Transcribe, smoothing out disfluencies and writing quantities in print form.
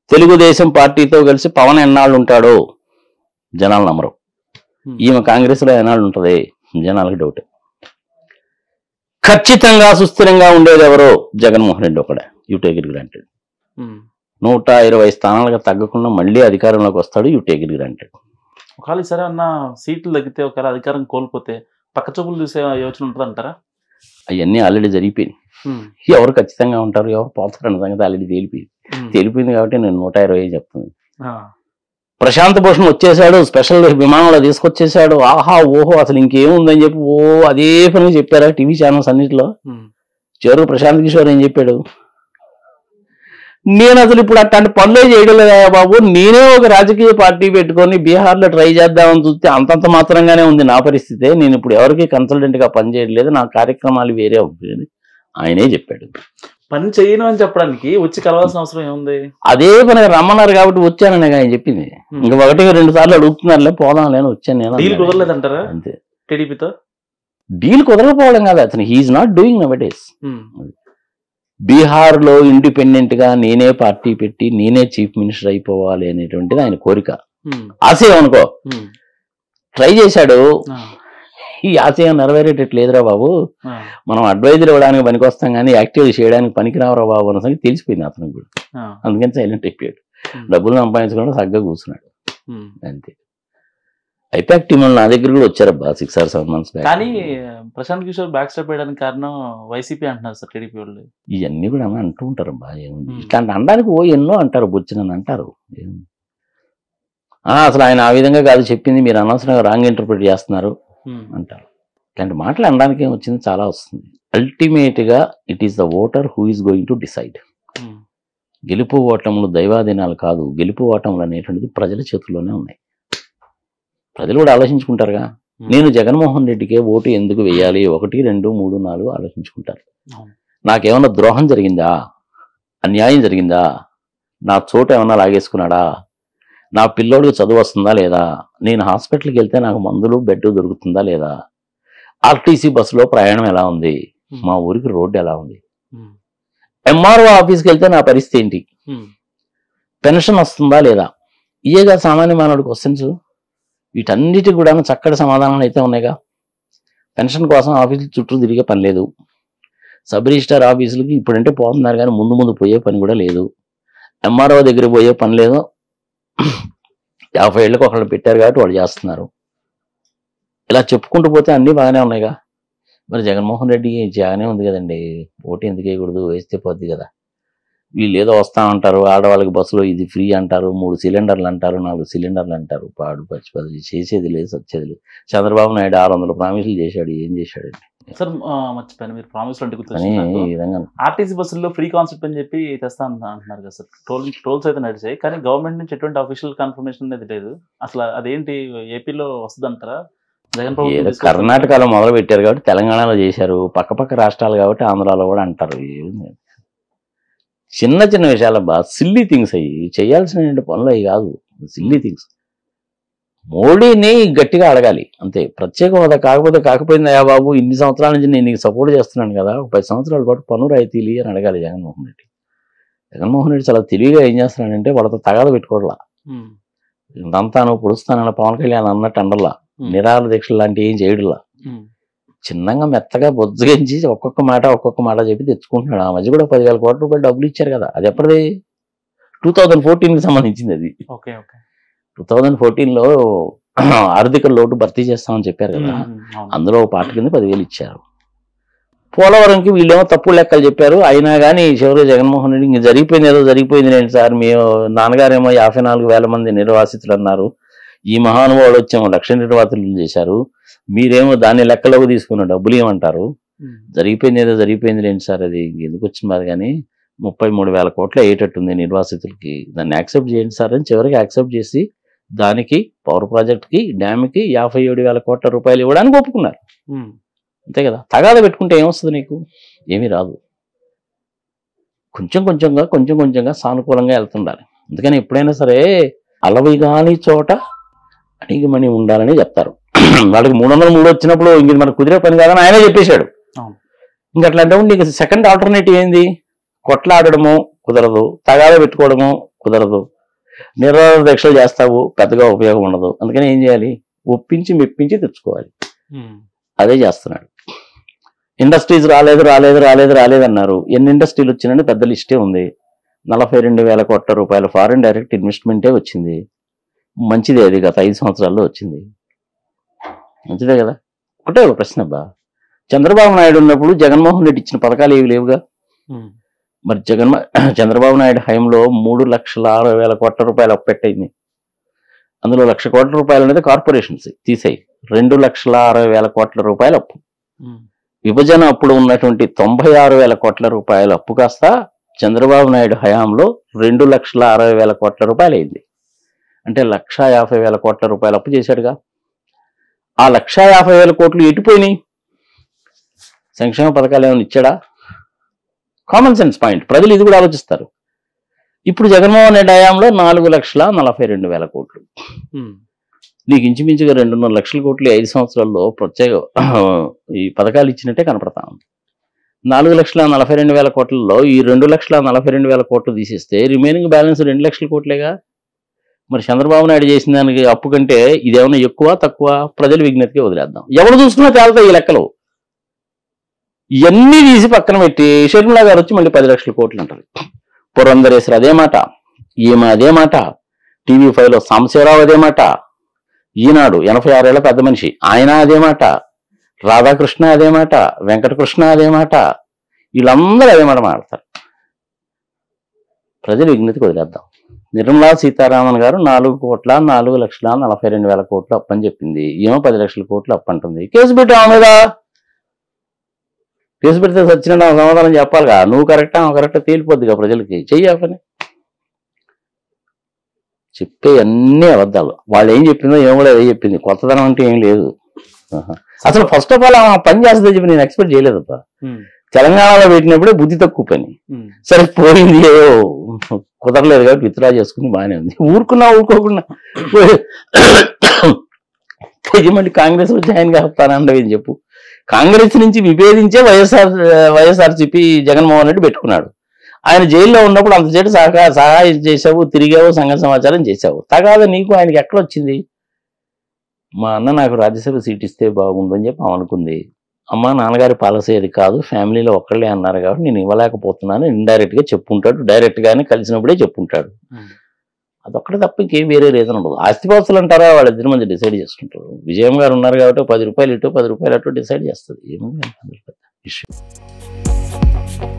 తెలుగుదేశం పార్టీతో కలిసి పవన్ ఎన్నాళ్ళు ఉంటాడో జనాలు నమ్మరు. ఈమె కాంగ్రెస్ లో ఎన్నాళ్ళు ఉంటుంది జనాలకు డౌట్. ఖచ్చితంగా సుస్థిరంగా ఉండేది ఎవరో జగన్మోహన్ రెడ్డి ఒకడే. You take it granted. 120 స్థానాలకు తగ్గకుండా మళ్ళీ అధికారంలోకి వస్తాడు. You take it granted. ఒకవేళ సరే అన్న సీట్లు తగ్గితే ఒకవేళ అధికారం కోల్పోతే పక్క చూపులు చూసే యోచన ఉంటుంది అంటారా? అవన్నీ ఆల్రెడీ జరిగిపోయింది. ఎవరు ఖచ్చితంగా ఉంటారు ఎవరు పోతారు అన్న సంగతి ఆల్రెడీ తేలిపోయింది కాబట్టి నేను 120 చెప్తున్నాను. ప్రశాంత్ భూషణ్ వచ్చేసాడు, స్పెషల్ విమానంలో తీసుకొచ్చేసాడు. ఆహా ఓహో అసలు ఇంకేముందని చెప్పి అదే పని చెప్పారా టీవీ ఛానల్స్ అన్నింటిలో. చివరు ప్రశాంత్ కిషోర్ ఏం చెప్పాడు, నేను అసలు ఇప్పుడు అట్లాంటి పనులే చేయడం లేదా బాబు, నేనే ఒక రాజకీయ పార్టీ పెట్టుకొని బీహార్లో ట్రై చేద్దామని చూస్తే అంతంత మాత్రంగానే ఉంది నా పరిస్థితే, నేను ఇప్పుడు ఎవరికి కన్సల్టెంట్ గా పనిచేయట్లేదు, నా కార్యక్రమాలు వేరే అవుతుంది ఆయనే చెప్పాడు. పని చేయను అని చెప్పడానికి వచ్చి కలవాల్సిన అవసరం ఏముంది? అదే పని రమ్మన్నారు కాబట్టి వచ్చానని ఆయన చెప్పింది. ఇంకా 1-2 సార్లు అడుగుతున్నారులే పోదాంలే వచ్చాను నేను. డీల్ కుదరలేదంటారా? అంతే, టీడీపీతో డీల్ కుదరకపోవడం కాదు, అతను he is not doing now days. Bihar లో ఇండిపెండెంట్ గా నేనే పార్టీ పెట్టి నేనే చీఫ్ మినిస్టర్ అయిపోవాలి అనేటువంటిది ఆయన కోరిక, ఆశయం అనుకో. ట్రై చేశాడు, ఈ ఆశయం నెరవేరేటట్లేదురా బాబు, మనం అడ్వైజర్ ఇవ్వడానికి పనికి వస్తాం కానీ యాక్టివ్ చేయడానికి పనికి రావరా బాబు అన్న సంగతి తెలిసిపోయింది అతనికి కూడా. అందుకని సైలెంట్ అయిపోయాడు, డబ్బులు సంపాదించుకుంటే చక్కగా కూర్చున్నాడు అంతే. ఐపాక్ టీం నా దగ్గర కూడా వచ్చారబ్బా 6 or 7 months బ్యాక్. కానీ ప్రశాంత్ కిషోర్ బ్యాక్ స్టెప్ వేయడానికి కారణం వైసీపీ అంటున్నారు సార్, టీడీపీ వాళ్ళు. ఇవన్నీ కూడా అంటూ ఉంటారు అబ్బా, ఏముంది ఇట్లాంటి అనడానికి ఎన్నో అంటారు, బొచ్చినని అంటారు. అసలు ఆయన ఆ విధంగా కాదు చెప్పింది, మీరు అనవసరంగా రాంగ్ ఇంటర్ప్రిట్ చేస్తున్నారు అంటారు. ఇలాంటి మాటలు అనడానికి ఏమొచ్చింది, చాలా వస్తుంది. అల్టిమేట్ గా it is the voter who is going to decide. గెలుపు ఓటములు దైవాధీనాలు కాదు, గెలుపు ఓటములు అనేటువంటిది ప్రజల చేతుల్లోనే ఉన్నాయి. ప్రజలు కూడా ఆలోచించుకుంటారుగా, నేను జగన్మోహన్ రెడ్డికే ఓటు ఎందుకు వేయాలి, 1, 2, 3, 4 ఆలోచించుకుంటారు. నాకేమన్నా ద్రోహం జరిగిందా, అన్యాయం జరిగిందా, నా చోట ఏమన్నా లాగేసుకున్నాడా, నా పిల్లోడికి చదువు వస్తుందా లేదా, నేను హాస్పిటల్కి వెళ్తే నాకు మందులు బెడ్ దొరుకుతుందా లేదా, ఆర్టీసీ బస్సులో ప్రయాణం ఎలా ఉంది, మా ఊరికి రోడ్డు ఎలా ఉంది, ఎంఆర్ఓ ఆఫీస్కి వెళ్తే నా పరిస్థితి ఏంటి, పెన్షన్ వస్తుందా లేదా, ఇయేగా సామాన్య మానవుడి క్వశ్చన్స్. వీటన్నిటి కూడా చక్కటి సమాధానాలు అయితే ఉన్నాయిగా. పెన్షన్ కోసం ఆఫీసులు చుట్టూ తిరిగే పని లేదు, సబ్ రిజిస్టార్ ఆఫీసులకి ఇప్పుడంటే పోతున్నారు కానీ ముందు పోయే పని కూడా లేదు, ఎంఆర్ఓ దగ్గర పోయే పని లేదు. 50 ఏళ్ళకి ఒకళ్ళు పెట్టారు కాబట్టి వాళ్ళు చేస్తున్నారు. ఇలా చెప్పుకుంటూ పోతే అన్నీ బాగానే ఉన్నాయిగా. మరి జగన్మోహన్ రెడ్డి బాగానే ఉంది కదండి, ఓటు ఎందుకు వేయకూడదు, వేస్తే పోద్ది కదా. వీళ్ళు ఏదో వస్తామంటారు, ఆడవాళ్ళకి బస్సులో ఇది ఫ్రీ అంటారు, 3 సిలిండర్లు అంటారు, 4 సిలిండర్లు అంటారు, పాడు పచ్చి పది చేసేది లేదు సచ్చేది లేదు. చంద్రబాబు నాయుడు 600 ప్రామిసులు చేశాడు, ఏం చేశాడండి సార్? మర్చిపోయాను, మీరు ప్రామిస్ అంటే గుర్తొచ్చింది. ఈ విధంగా ఆర్టీసీ బస్సుల్లో ఫ్రీ కాన్సెప్ట్ అని చెప్పి తెస్తా అంటున్నారు కదా సార్. టోల్స్ అయితే నడిచాయి కానీ గవర్నమెంట్ నుంచి ఎటువంటి అఫీషియల్ కన్ఫర్మేషన్ అనేది లేదు. అసలు అదేంటి, ఏపీలో వస్తుంది అంటారా? జగన్ ప్రభుత్వం కర్ణాటకలో మొదలు పెట్టారు కాబట్టి తెలంగాణలో చేశారు, పక్క రాష్ట్రాలు కాబట్టి ఆంధ్రాలో కూడా అంటారు. చిన్న విషయాలు బా సిల్లీ థింగ్స్ అయ్యి, చేయాల్సిన పనులు అవి కాదు, సిల్లీ థింగ్స్. మోడీని గట్టిగా అడగాలి అంతే. ప్రత్యేక హోదా కాకపోయింది అయ్యా బాబు, ఇన్ని సంవత్సరాల నుంచి నేను నీకు సపోర్ట్ చేస్తున్నాను కదా, 10 సంవత్సరాల పాటు పన్ను రాయితీలు అని అడగాలి జగన్మోహన్ రెడ్డి. జగన్మోహన్ రెడ్డి చాలా తెలివిగా ఏం చేస్తున్నాడంటే వాళ్ళతో తగాద పెట్టుకోవట్లా, ఇదంతాను పొడుస్తానన్న పవన్ కళ్యాణ్ అన్నట్టు అండల్లా, నిరాహార దీక్షలు లాంటి ఏం చేయడులా, చిన్నగా మెత్తగా బొజ్జగించి ఒక్కొక్క మాట చెప్పి తెచ్చుకుంటున్నాడు. ఆ మధ్య కూడా 10,000 కోట్ల రూపాయలు డబ్బులు ఇచ్చారు కదా, అది ఎప్పటిది? 2014కి సంబంధించింది అది. 2014లో ఆర్థిక లోటు భర్తీ చేస్తామని చెప్పారు కదా, అందులో ఒక పార్టీ కింద 10,000 ఇచ్చారు. పోలవరంకి వీళ్ళేమో తప్పుడు లెక్కలు చెప్పారు, అయినా కానీ చివరికి జగన్మోహన్ రెడ్డి ఇంక జరిగిపోయింది ఏదో జరిగిపోయింది లేండి సార్, మేము నాన్నగారేమో 54,000 మంది నిర్వాసితులు అన్నారు, ఈ మహానుభావుడు వచ్చేమో 1,00,000 నిర్వాసితులు చేశారు, మీరేమో దాన్ని లెక్కలోకి తీసుకున్న డబ్బులు ఏమంటారు, జరిగిపోయింది ఏదో జరిగిపోయింది లేండి సార్, అది ఎందుకు వచ్చింది బాధ కానీ 33,000 కోట్లు అయ్యేటట్టుంది నిర్వాసితులకి, దాన్ని యాక్సెప్ట్ చేయండి సార్ అని చివరికి యాక్సెప్ట్ చేసి దానికి పవర్ ప్రాజెక్ట్కి డ్యామ్కి 57,000 కోట్ల రూపాయలు ఇవ్వడానికి ఒప్పుకున్నారు. అంతే కదా. తగాద పెట్టుకుంటే ఏమొస్తుంది నీకు? ఏమీ రాదు. కొంచెం కొంచెంగా సానుకూలంగా వెళ్తుండాలి. అందుకని ఎప్పుడైనా సరే అలవి కాని చోట అణిగిమణి ఉండాలని చెప్తారు. వాళ్ళకి 303 వచ్చినప్పుడు ఇంక మనకు కుదిరే పని కాదని ఆయనే చెప్పేశాడు. ఇంక అట్లాంటప్పుడు నీకు సెకండ్ ఆల్టర్నేటివ్ ఏంది? కొట్లాడడము కుదరదు, తగాద పెట్టుకోవడము కుదరదు. నిరాహార దీక్షలు చేస్తావు, పెద్దగా ఉపయోగం ఉండదు. అందుకని ఏం చేయాలి? ఒప్పించి మెప్పించి తెచ్చుకోవాలి. అదే చేస్తున్నాడు. ఇండస్ట్రీస్ రాలేదు అన్నారు. ఎన్ని ఇండస్ట్రీలు వచ్చినాయని పెద్ద లిస్టే ఉంది. 42,000 కోట్ల రూపాయల ఫారిన్ డైరెక్ట్ ఇన్వెస్ట్మెంటే వచ్చింది. మంచిదే, అది గత 5 సంవత్సరాల్లో వచ్చింది. మంచిదే కదా. ఒకటే ఒక ప్రశ్న అబ్బా, చంద్రబాబు నాయుడు ఉన్నప్పుడు జగన్మోహన్ రెడ్డి ఇచ్చిన పథకాలు ఏవి లేవుగా. మరి చంద్రబాబు నాయుడు హయాంలో 3,60,000 కోట్ల రూపాయలు అప్పు పెట్టయింది. అందులో 1,00,000 కోట్ల రూపాయలు అనేది కార్పొరేషన్స్ తీసేయి, 2,60,000 కోట్ల రూపాయలు అప్పు. విభజన అప్పుడు ఉన్నటువంటి 96,000 కోట్ల రూపాయల అప్పు కాస్త చంద్రబాబు నాయుడు హయాంలో 2,60,000 కోట్ల రూపాయలు అయింది. అంటే 1,50,000 కోట్ల రూపాయలు అప్పు చేశాడుగా. ఆ 1,50,000 కోట్లు ఎటుపోయినాయి? సంక్షేమ పథకాలు ఏమైనా ఇచ్చాడా? కామన్ సెన్స్ పాయింట్, ప్రజలు ఇది కూడా ఆలోచిస్తారు. ఇప్పుడు జగన్మోహన్ రెడ్డి హయాంలో 4,42,000 కోట్లు. నీకు ఇంచుమించుగా 2.5 లక్షల కోట్లు 5 సంవత్సరాల్లో ప్రత్యేక ఈ పథకాలు ఇచ్చినట్టే కనపడతా ఉంది. 4,42,000 కోట్లలో ఈ 2,42,000 కోట్లు తీసేస్తే రిమైనింగ్ బ్యాలెన్స్ 2 లక్షల కోట్లేగా. మరి చంద్రబాబు నాయుడు చేసిన దానికి అప్పు కంటే ఇదేమన్నా ఎక్కువ తక్కువ? ప్రజల విజ్ఞతకి వదిలేద్దాం. ఎవరు చూసుకున్నా తేలుతాయి ఈ లెక్కలు. ఇవన్నీ తీసి పక్కన పెట్టి షర్మిలా గారు వచ్చి మళ్ళీ 10 లక్షల కోట్లు అంటారు. పురంధరేశ్వరి అదే మాట, ఈమె అదే మాట, TV5లో సాంబశివరావు అదే మాట, ఈనాడు 86 ఏళ్ల పెద్ద మనిషి ఆయన అదే మాట, రాధాకృష్ణ అదే మాట, వెంకటకృష్ణ అదే మాట, వీళ్ళందరూ అదే మాట మాట్లాడతారు. ప్రజల విజ్ఞతకి వదిలేద్దాం. నిర్మలా సీతారామన్ గారు 4,04,42,000 కోట్లు అప్పని చెప్పింది. ఏమో 10 లక్షల కోట్లు అప్పంటుంది. కేసు పెట్టాము మీద, కేసు పెడితే సచ్చిన సమాధానం చెప్పాలిగా. నువ్వు కరెక్టా కరెక్టా తేలిపోద్దిగా ప్రజలకి. చెయ్యి పని. చెప్పే అన్నీ అబద్ధాలు. వాళ్ళు ఏం చెప్పిందో ఏమో కూడా అదే చెప్పింది. కొత్తదనం అంటే ఏం లేదు. అసలు ఫస్ట్ ఆఫ్ ఆల్ ఆ పని చేస్తుందని చెప్పి నేను ఎక్స్పెక్ట్ చేయలేదబ్బా. తెలంగాణలో పెట్టినప్పుడే బుద్ధి తక్కువ పని. సరే పోయింది, ఏదో కుదరలేదు కాబట్టి విత్డ్రా చేసుకుని బాగానే ఉంది. ఊరుకోకుండా మళ్ళీ కాంగ్రెస్ లో జాయిన్ కాస్తానంటే ఏం చెప్పు. కాంగ్రెస్ నుంచి విభేదించే వైఎస్ఆర్సీపీ జగన్మోహన్ రెడ్డి పెట్టుకున్నాడు. ఆయన జైల్లో ఉన్నప్పుడు అంతసేపు సహాయం చేసావు, తిరిగావు, సంఘ సమాచారం చేసావు. తగాద నీకు ఆయనకి ఎక్కడొచ్చింది? మా అన్న నాకు రాజ్యసభ సీట్ ఇస్తే బాగుండు అని చెప్పి అనుకుంది. అమ్మ నాన్నగారి పాలసీ అది కాదు, ఫ్యామిలీలో ఒక్కళ్ళే అన్నారు కాబట్టి నేను ఇవ్వలేకపోతున్నాను ఇండైరెక్ట్ గా చెప్పుంటాడు. డైరెక్ట్ గానే కలిసినప్పుడే చెప్పుంటాడు. అదొక్కడే తప్ప ఇంకేం వేరే రీజన్ ఉండదు. ఆస్తిపాస్తులు అంటారా, వాళ్ళిద్దరి మధ్య డిసైడ్ చేసుకుంటారు. విజయం గారు ఉన్నారు కాబట్టి 10 రూపాయలు ఇటు 10 రూపాయలు అటు డిసైడ్ చేస్తుంది. ఏముంది ఇష్యూ.